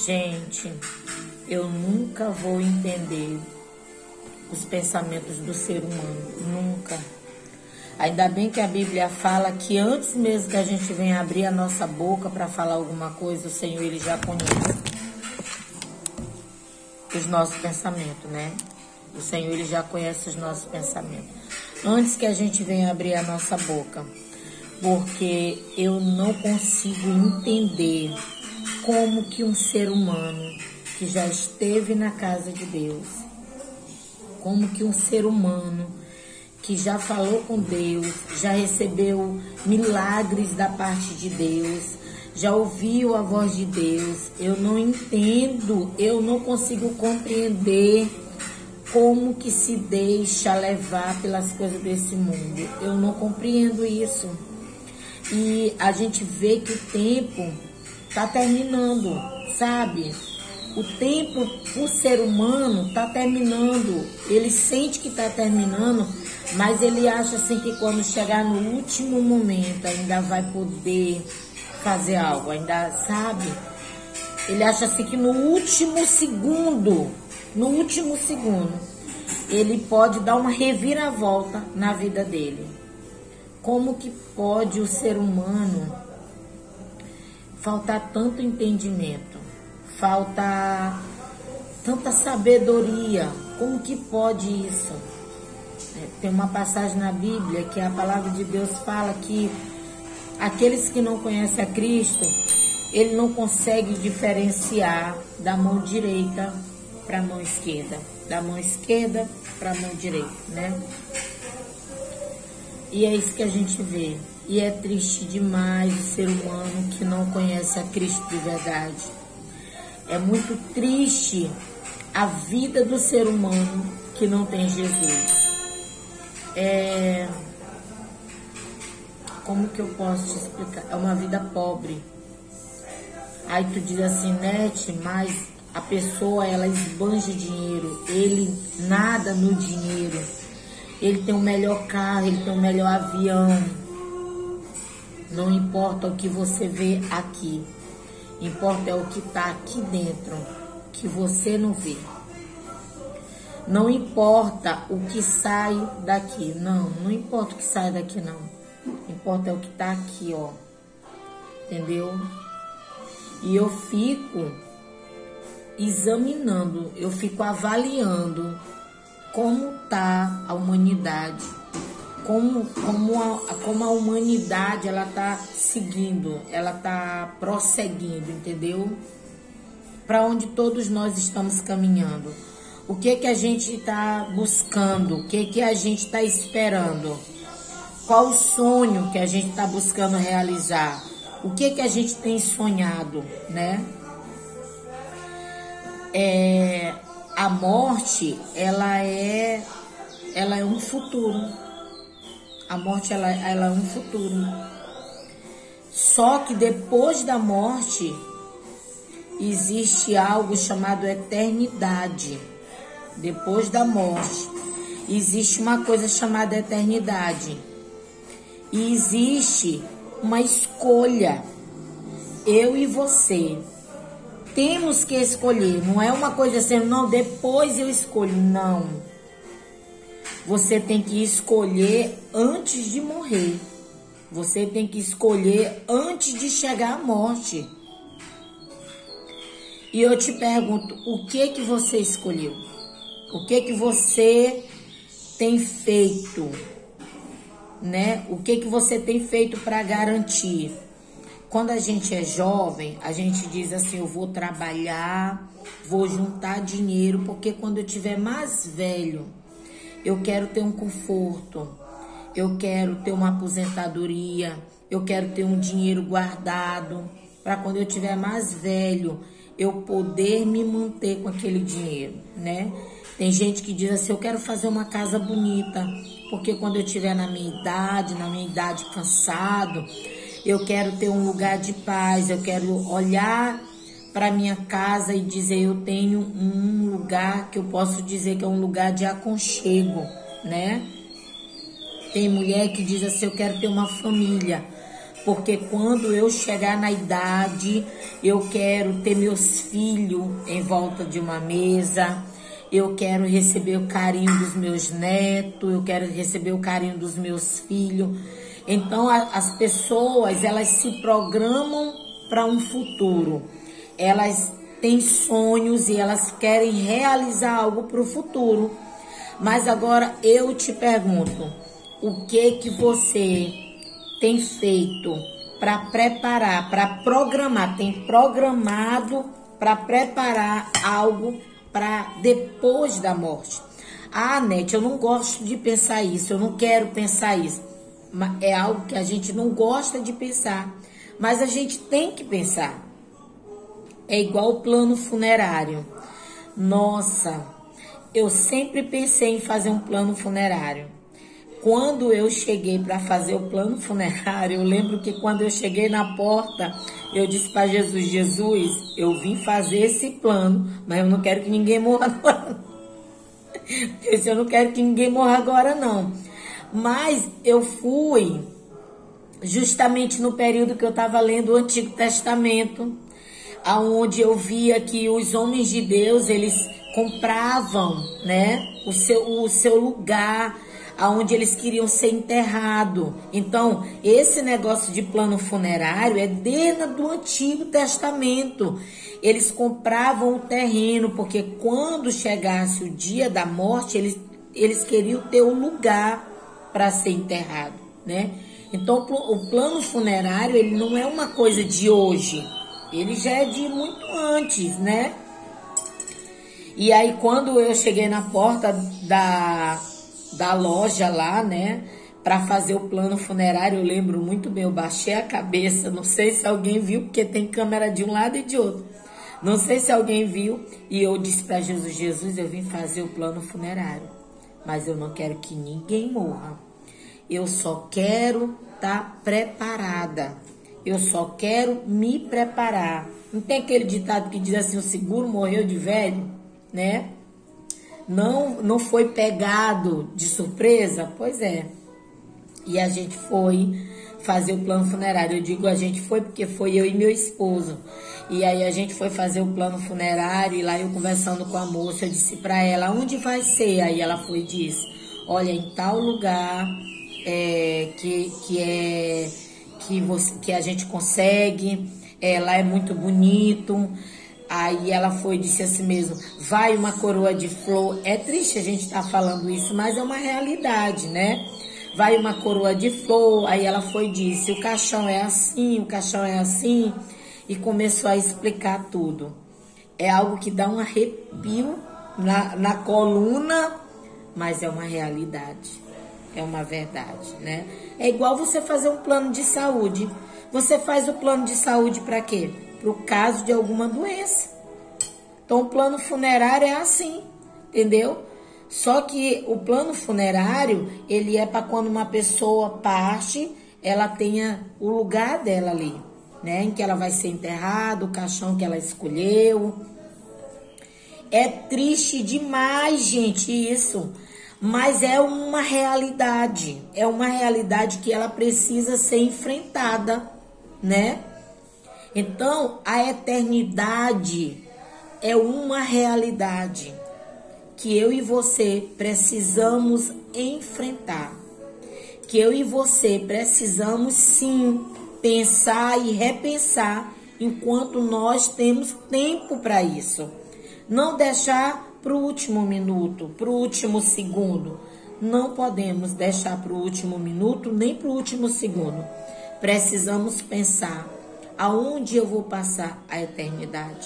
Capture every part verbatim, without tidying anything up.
Gente, eu nunca vou entender os pensamentos do ser humano, nunca. Ainda bem que a Bíblia fala que antes mesmo que a gente venha abrir a nossa boca para falar alguma coisa, o Senhor, Ele já conhece os nossos pensamentos, né? O Senhor, Ele já conhece os nossos pensamentos. Antes que a gente venha abrir a nossa boca. Porque eu não consigo entender como que um ser humano que já esteve na casa de Deus, como que um ser humano que já falou com Deus, já recebeu milagres da parte de Deus, já ouviu a voz de Deus, eu não entendo, eu não consigo compreender como que se deixa levar pelas coisas desse mundo. Eu não compreendo isso. E a gente vê que o tempo tá terminando, sabe? O tempo pro ser humano tá terminando. Ele sente que tá terminando, mas ele acha assim que quando chegar no último momento ainda vai poder fazer algo, ainda sabe? Ele acha assim que no último segundo, no último segundo, ele pode dar uma reviravolta na vida dele. Como que pode o ser humano faltar tanto entendimento, faltar tanta sabedoria? Como que pode isso? É, tem uma passagem na Bíblia que a palavra de Deus fala que aqueles que não conhecem a Cristo, ele não consegue diferenciar da mão direita para a mão esquerda, da mão esquerda para a mão direita, né? E é isso que a gente vê. E é triste demais o ser humano que não conhece a Cristo de verdade. É muito triste a vida do ser humano que não tem Jesus. É... Como que eu posso te explicar? É uma vida pobre. Aí tu diz assim, Nete, mas a pessoa, ela esbanja dinheiro. Ele nada no dinheiro. Ele tem o melhor carro, ele tem o melhor avião. Não importa o que você vê aqui. Importa é o que está aqui dentro, que você não vê. Não importa o que sai daqui. Não, não importa o que sai daqui, não. Importa é o que está aqui, ó. Entendeu? E eu fico examinando, eu fico avaliando como tá a humanidade, como, como, a, como a humanidade ela tá seguindo, ela tá prosseguindo, entendeu? Para onde todos nós estamos caminhando. O que que a gente está buscando? O que que a gente está esperando? Qual o sonho que a gente está buscando realizar? O que que a gente tem sonhado, né? É... A morte, ela é, ela é um futuro. A morte, ela, ela é um futuro. Só que depois da morte, existe algo chamado eternidade. Depois da morte, existe uma coisa chamada eternidade. E existe uma escolha. Eu e você. Temos que escolher, não é uma coisa assim, não, depois eu escolho, não. Você tem que escolher antes de morrer. Você tem que escolher antes de chegar à morte. E eu te pergunto, o que que você escolheu? O que que você tem feito? Né? O que que você tem feito para garantir? Quando a gente é jovem, a gente diz assim, eu vou trabalhar, vou juntar dinheiro, porque quando eu tiver mais velho, eu quero ter um conforto, eu quero ter uma aposentadoria, eu quero ter um dinheiro guardado, para quando eu tiver mais velho, eu poder me manter com aquele dinheiro, né? Tem gente que diz assim, eu quero fazer uma casa bonita, porque quando eu tiver na minha idade, na minha idade cansado, eu quero ter um lugar de paz, eu quero olhar para minha casa e dizer, eu tenho um lugar que eu posso dizer que é um lugar de aconchego, né? Tem mulher que diz assim, eu quero ter uma família, porque quando eu chegar na idade, eu quero ter meus filhos em volta de uma mesa, eu quero receber o carinho dos meus netos, eu quero receber o carinho dos meus filhos. Então, a, as pessoas, elas se programam para um futuro. Elas têm sonhos e elas querem realizar algo para o futuro. Mas agora eu te pergunto, o que que você tem feito para preparar, para programar, tem programado para preparar algo para depois da morte? Ah, Nete, eu não gosto de pensar isso, eu não quero pensar isso. É algo que a gente não gosta de pensar, mas a gente tem que pensar. É igual o plano funerário. Nossa, eu sempre pensei em fazer um plano funerário. Quando eu cheguei para fazer o plano funerário, eu lembro que quando eu cheguei na porta, eu disse para Jesus, Jesus, eu vim fazer esse plano, mas eu não quero que ninguém morra agora. Eu disse, eu não quero que ninguém morra agora, não. Mas eu fui justamente no período que eu estava lendo o Antigo Testamento, aonde eu via que os homens de Deus, eles compravam, né, o seu, o seu lugar, aonde eles queriam ser enterrados. Então, esse negócio de plano funerário é desde do Antigo Testamento. Eles compravam o terreno, porque quando chegasse o dia da morte, eles, eles queriam ter o lugar para ser enterrado, né? Então, o plano funerário, ele não é uma coisa de hoje. Ele já é de muito antes, né? E aí, quando eu cheguei na porta da... da loja lá, né, para fazer o plano funerário, eu lembro muito bem, eu baixei a cabeça, não sei se alguém viu, porque tem câmera de um lado e de outro, não sei se alguém viu, e eu disse para Jesus, Jesus, eu vim fazer o plano funerário, mas eu não quero que ninguém morra, eu só quero estar preparada, eu só quero me preparar. Não tem aquele ditado que diz assim, o seguro morreu de velho, né? Não, não foi pegado de surpresa? Pois é. E a gente foi fazer o plano funerário. Eu digo a gente foi porque foi eu e meu esposo. E aí a gente foi fazer o plano funerário e lá eu conversando com a moça, eu disse pra ela, onde vai ser? Aí ela foi e disse, olha, em tal lugar é, que, que, é, que, você, que a gente consegue, é, lá é muito bonito. Aí ela foi e disse assim mesmo, vai uma coroa de flor. É triste a gente estar falando isso, mas é uma realidade, né? Vai uma coroa de flor. Aí ela foi e disse, o caixão é assim, o caixão é assim. E começou a explicar tudo. É algo que dá um arrepio na, na coluna, mas é uma realidade. É uma verdade, né? É igual você fazer um plano de saúde. Você faz o plano de saúde para quê? Para o caso de alguma doença. Então, o plano funerário é assim, entendeu? Só que o plano funerário, ele é para quando uma pessoa parte, ela tenha o lugar dela ali, né? Em que ela vai ser enterrada, o caixão que ela escolheu. É triste demais, gente, isso. Mas é uma realidade. É uma realidade que ela precisa ser enfrentada, né? Então, a eternidade é uma realidade que eu e você precisamos enfrentar. Que eu e você precisamos, sim, pensar e repensar enquanto nós temos tempo para isso. Não deixar para o último minuto, para o último segundo. Não podemos deixar para o último minuto, nem para o último segundo. Precisamos pensar. Aonde eu vou passar a eternidade?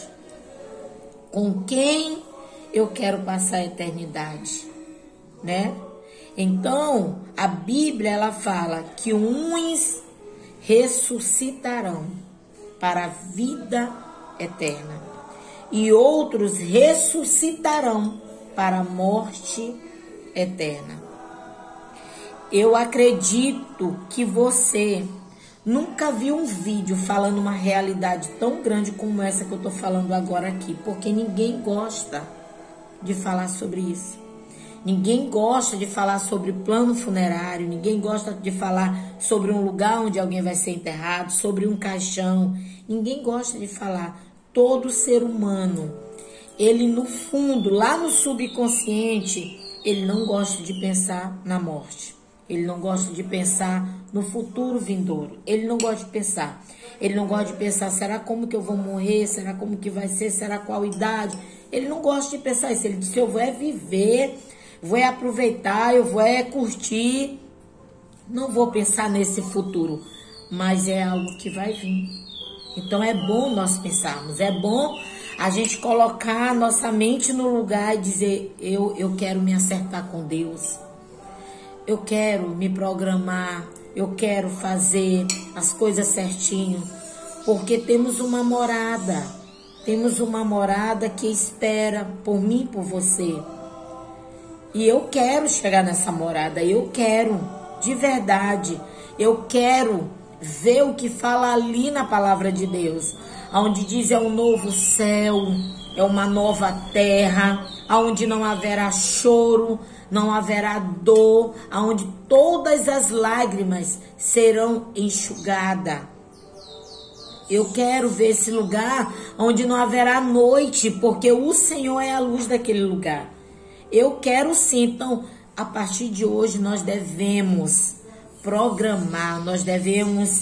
Com quem eu quero passar a eternidade? Né? Então, a Bíblia, ela fala que uns ressuscitarão para a vida eterna e outros ressuscitarão para a morte eterna. Eu acredito que você nunca viu um vídeo falando uma realidade tão grande como essa que eu tô falando agora aqui, porque ninguém gosta de falar sobre isso. Ninguém gosta de falar sobre plano funerário, ninguém gosta de falar sobre um lugar onde alguém vai ser enterrado, sobre um caixão. Ninguém gosta de falar. Todo ser humano, ele no fundo, lá no subconsciente, ele não gosta de pensar na morte. Ele não gosta de pensar no futuro vindouro. Ele não gosta de pensar. Ele não gosta de pensar, será como que eu vou morrer? Será como que vai ser? Será qual idade? Ele não gosta de pensar isso. Ele diz, eu vou é viver, vou é aproveitar, eu vou é curtir. Não vou pensar nesse futuro, mas é algo que vai vir. Então é bom nós pensarmos, é bom a gente colocar a nossa mente no lugar e dizer, eu, eu quero me acertar com Deus. Eu quero me programar, eu quero fazer as coisas certinho, porque temos uma morada, temos uma morada que espera por mim e por você. E eu quero chegar nessa morada, eu quero, de verdade, eu quero ver o que fala ali na palavra de Deus, onde diz é um novo céu, é uma nova terra, onde não haverá choro, não haverá dor, onde todas as lágrimas serão enxugadas. Eu quero ver esse lugar onde não haverá noite, porque o Senhor é a luz daquele lugar. Eu quero sim. Então, a partir de hoje, nós devemos programar, nós devemos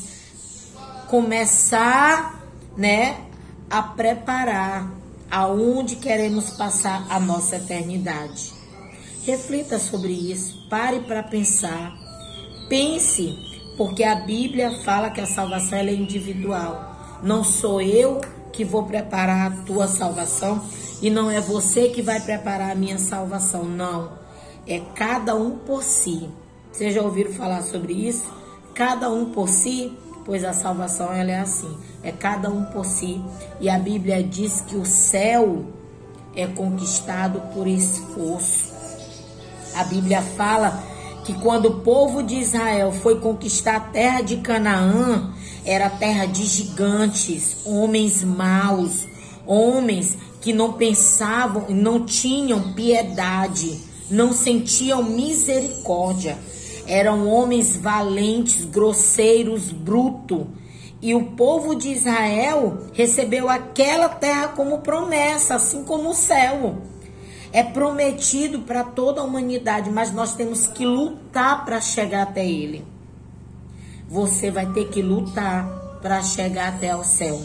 começar, né, a preparar aonde queremos passar a nossa eternidade. Reflita sobre isso, pare para pensar, pense, porque a Bíblia fala que a salvação ela é individual. Não sou eu que vou preparar a tua salvação e não é você que vai preparar a minha salvação, não. É cada um por si. Vocês já ouviram falar sobre isso? Cada um por si, pois a salvação ela é assim, é cada um por si. E a Bíblia diz que o céu é conquistado por esforço. A Bíblia fala que quando o povo de Israel foi conquistar a terra de Canaã, era terra de gigantes, homens maus, homens que não pensavam, não tinham piedade, não sentiam misericórdia. Eram homens valentes, grosseiros, brutos. E o povo de Israel recebeu aquela terra como promessa, assim como o céu. É prometido para toda a humanidade, mas nós temos que lutar para chegar até ele. Você vai ter que lutar para chegar até o céu.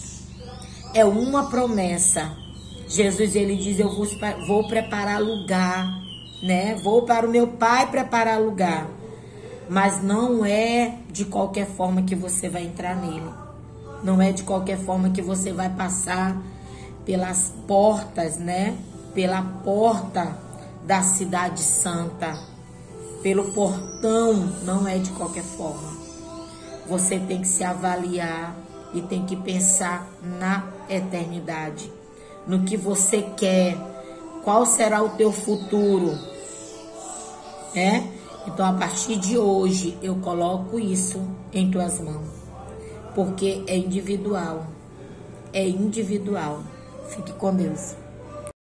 É uma promessa. Jesus, ele diz, eu vou, vou preparar lugar, né? Vou para o meu Pai preparar lugar. Mas não é de qualquer forma que você vai entrar nele. Não é de qualquer forma que você vai passar pelas portas, né? Pela porta da cidade santa, pelo portão, não é de qualquer forma. Você tem que se avaliar e tem que pensar na eternidade, no que você quer, qual será o teu futuro, né? Então, a partir de hoje, eu coloco isso em tuas mãos, porque é individual, é individual. Fique com Deus.